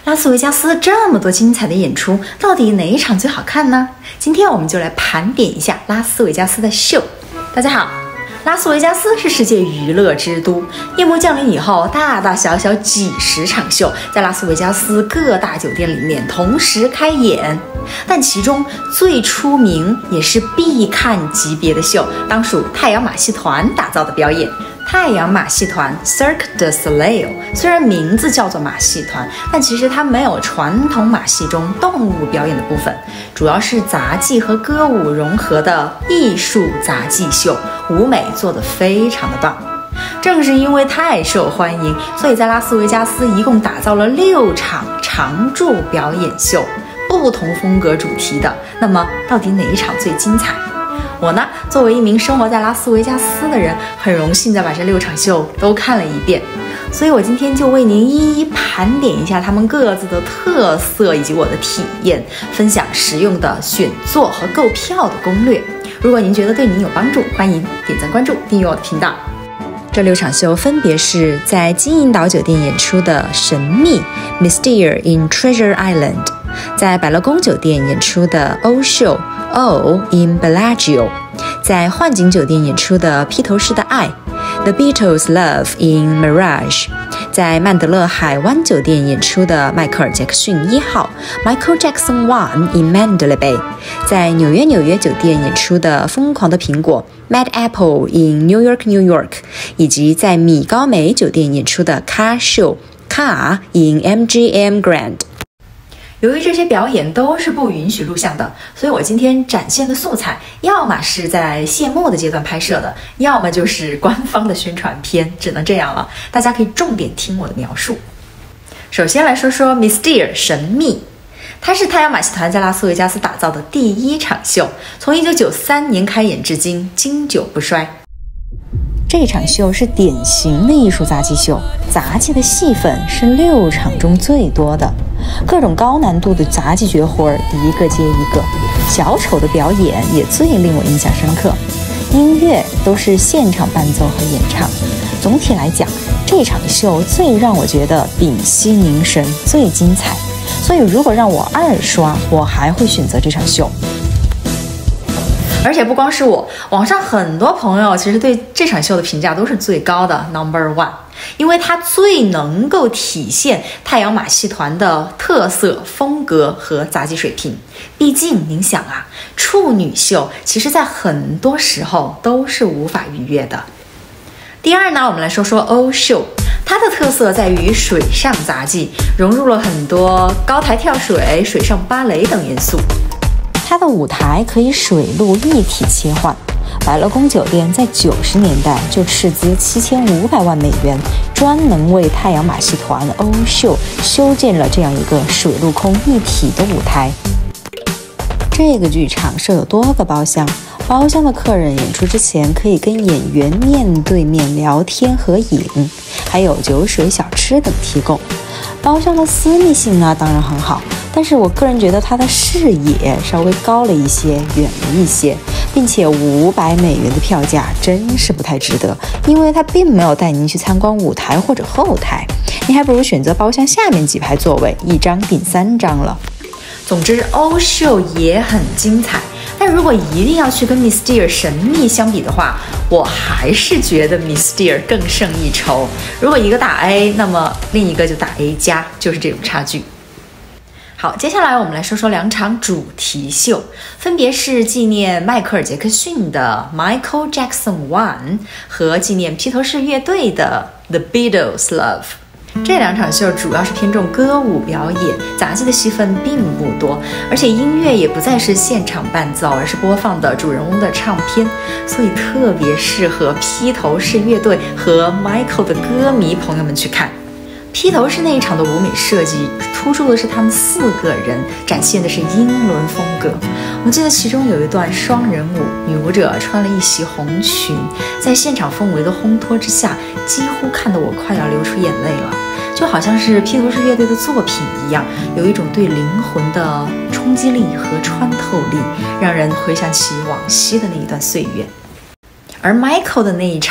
拉斯维加斯这么多精彩的演出，到底哪一场最好看呢？今天我们就来盘点一下拉斯维加斯的秀。大家好，拉斯维加斯是世界娱乐之都，夜幕降临以后，大大小小几十场秀在拉斯维加斯各大酒店里面同时开演，但其中最出名也是必看级别的秀，当属太阳马戏团打造的表演。太阳马戏团 Cirque du Soleil 虽然名字叫做马戏团，但其实它没有传统马戏中动物表演的部分，主要是杂技和歌舞融合的艺术杂技秀，舞美做得非常的棒。正是因为太受欢迎，所以在拉斯维加斯一共打造了6场常驻表演秀，不同风格主题的。那么到底哪一场最精彩？我呢，作为一名生活在拉斯维加斯的人，很荣幸地把这6场秀都看了一遍，所以我今天就为您一一盘点一下他们各自的特色以及我的体验，分享实用的选座和购票的攻略。如果您觉得对您有帮助，欢迎点赞关注订阅我的频道。这6场秀分别是在金银岛酒店演出的神秘 Mystere in Treasure Island， 在百乐宫酒店演出的欧秀O in Bellagio， 在幻景酒店演出的披头士的爱 The Beatles Love in Mirage， 在曼德勒海湾酒店演出的迈克尔·杰克逊1号 Michael Jackson 1 in Mandalay Bay， 在纽约酒店演出的疯狂的苹果 Mad Apple in New York， 以及在米高梅酒店演出的 Car Show Car in MGM Grand。由于这些表演都是不允许录像的，所以我今天展现的素材要么是在谢幕的阶段拍摄的，要么就是官方的宣传片，只能这样了。大家可以重点听我的描述。首先来说说 Mystere 神秘，它是太阳马戏团在拉斯维加斯打造的第1场秀，从1993年开演至今，经久不衰。这场秀是典型的艺术杂技秀，杂技的戏份是6场中最多的，各种高难度的杂技绝活一个接一个，小丑的表演也最令我印象深刻，音乐都是现场伴奏和演唱。总体来讲，这场秀最让我觉得屏息凝神，最精彩，所以如果让我2刷，我还会选择这场秀。而且不光是我，网上很多朋友其实对这场秀的评价都是最高的 No.1， 因为它最能够体现太阳马戏团的特色风格和杂技水平。毕竟您想啊，处女秀其实在很多时候都是无法逾越的。第二呢，我们来说说欧秀，它的特色在于水上杂技，融入了很多高台跳水、水上芭蕾等元素。它的舞台可以水陆一体切换，百乐宫酒店在90年代就斥资7500万美元，专门为太阳马戏团欧秀修建了这样一个水陆空一体的舞台。这个剧场设有多个包厢，包厢的客人演出之前可以跟演员面对面聊天合影，还有酒水小吃等提供。包厢的私密性呢，当然很好，但是我个人觉得它的视野稍微高了一些，远了一些，并且500美元的票价真是不太值得，因为它并没有带您去参观舞台或者后台，你还不如选择包厢下面几排座位，1张顶3张了。总之，欧秀也很精彩，但如果一定要去跟 Mystere 神秘相比的话，我还是觉得 Mystere 更胜一筹。如果一个打 A， 那么另一个就打 A 加，就是这种差距。好，接下来我们来说说2场主题秀，分别是纪念迈克尔·杰克逊的 Michael Jackson 1和纪念披头士乐队的 The Beatles Love。这2场秀主要是偏重歌舞表演，杂技的戏份并不多，而且音乐也不再是现场伴奏，而是播放的主人翁的唱片，所以特别适合披头士乐队和 Michael 的歌迷朋友们去看。披头士那一场的舞美设计突出的是他们4个人展现的是英伦风格。我记得其中有一段双人舞，女舞者穿了一袭红裙，在现场氛围的烘托之下，几乎看得我快要流出眼泪了，就好像是披头士乐队的作品一样，有一种对灵魂的冲击力和穿透力，让人回想起往昔的那一段岁月。而 Michael 的那一场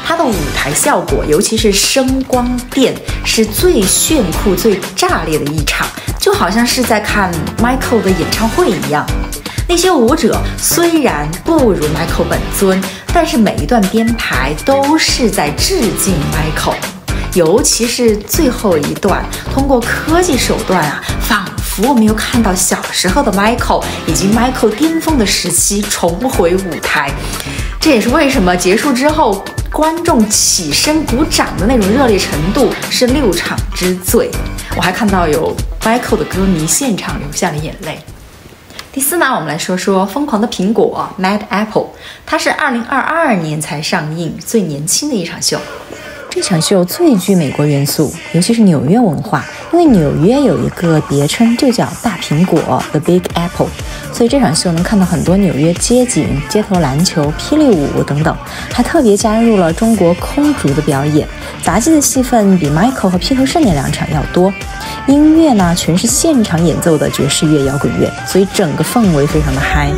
它的舞台效果，尤其是声光电，是最炫酷、最炸裂的一场，就好像是在看 Michael 的演唱会一样。那些舞者虽然不如 Michael 本尊，但是每一段编排都是在致敬 Michael。尤其是最后一段，通过科技手段仿佛我们又看到小时候的 Michael 以及 Michael 巅峰的时期重回舞台。这也是为什么结束之后观众起身鼓掌的那种热烈程度是6场之最。我还看到有 Michael 的歌迷现场流下了眼泪。第4呢，我们来说说《疯狂的苹果》Mad Apple， 它是2022年才上映，最年轻的一场秀。这场秀最具美国元素，尤其是纽约文化，因为纽约有一个别称就叫大苹果 The Big Apple， 所以这场秀能看到很多纽约街景、街头篮球、霹雳舞等等，还特别加入了中国空竹的表演。杂技的戏份比 Michael 和披头士那2场要多，音乐呢全是现场演奏的爵士乐、摇滚乐，所以整个氛围非常的嗨。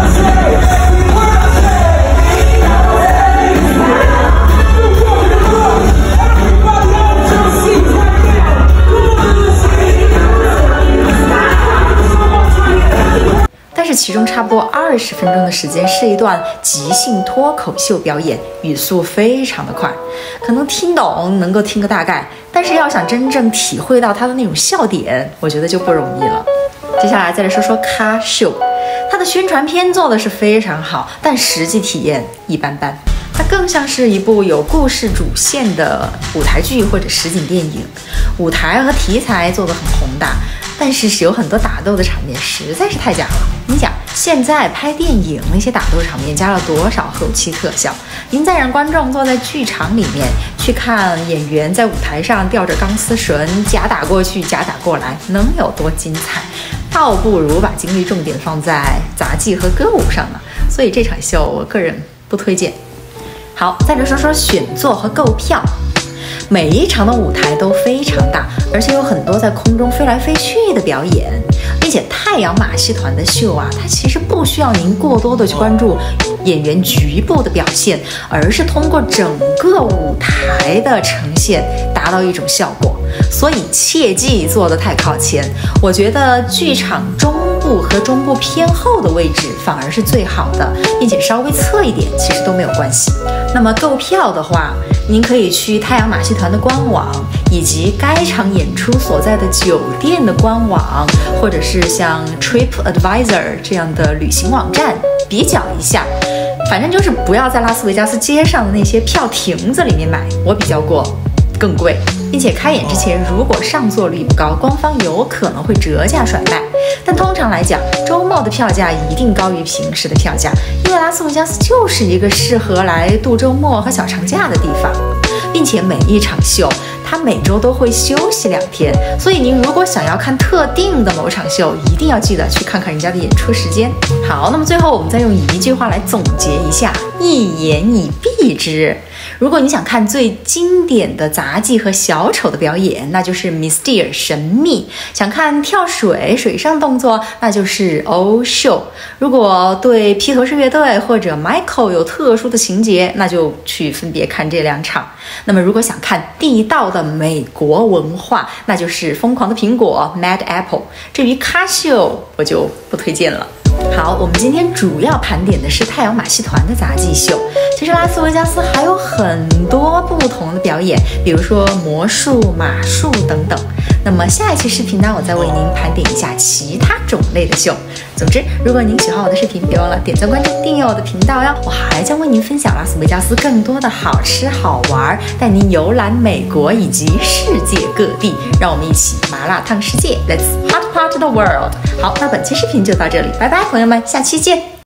其中差不多20分钟的时间是一段即兴脱口秀表演，语速非常的快，可能听懂能够听个大概，但是要想真正体会到它的那种笑点，我觉得就不容易了。接下来再来说说咖秀，它的宣传片做的是非常好，但实际体验一般般。它更像是一部有故事主线的舞台剧或者实景电影，舞台和题材做得很宏大，但是有很多打斗的场面实在是太假了。你想，现在拍电影那些打斗场面加了多少后期特效？您再让观众坐在剧场里面去看演员在舞台上吊着钢丝绳假打过去假打过来，能有多精彩？倒不如把精力重点放在杂技和歌舞上呢。所以这场秀我个人不推荐。好，再来说说选座和购票。每一场的舞台都非常大，而且有很多在空中飞来飞去的表演，并且太阳马戏团的秀它其实不需要您过多的去关注演员局部的表现，而是通过整个舞台的呈现达到一种效果。所以切忌坐得太靠前，我觉得剧场中部和中部偏后的位置反而是最好的，并且稍微侧一点其实都没有关系。那么购票的话，您可以去太阳马戏团的官网，以及该场演出所在的酒店的官网，或者是像 TripAdvisor 这样的旅行网站比较一下。反正就是不要在拉斯维加斯街上的那些票亭子里面买，我比较过更贵，并且开演之前如果上座率不高，官方有可能会折价甩卖。但通常来讲，周末的票价一定高于平时的票价，因为拉斯维加斯就是一个适合来度周末和小长假的地方，并且每一场秀它每周都会休息2天，所以您如果想要看特定的某场秀，一定要记得去看看人家的演出时间。好，那么最后我们再用一句话来总结一下，一言以蔽之。如果你想看最经典的杂技和小丑的表演，那就是 Mystere 神秘；想看跳水、水上动作，那就是 Old Show。如果对披头士乐队或者 Michael 有特殊的情节，那就去分别看这2场。那么如果想看地道的美国文化，那就是疯狂的苹果 Mad Apple。至于咖秀，我就不推荐了。好，我们今天主要盘点的是太阳马戏团的杂技秀。其实拉斯维加斯还有很多不同的表演，比如说魔术、马术等等。那么下一期视频呢，我再为您盘点一下其他种类的秀。总之，如果您喜欢我的视频，别忘了点赞、关注、订阅我的频道哟。我还将为您分享拉斯维加斯更多的好吃好玩，带您游览美国以及世界各地。让我们一起麻辣烫世界 ，Let's hot pot the world。好，那本期视频就到这里，拜拜，朋友们，下期见。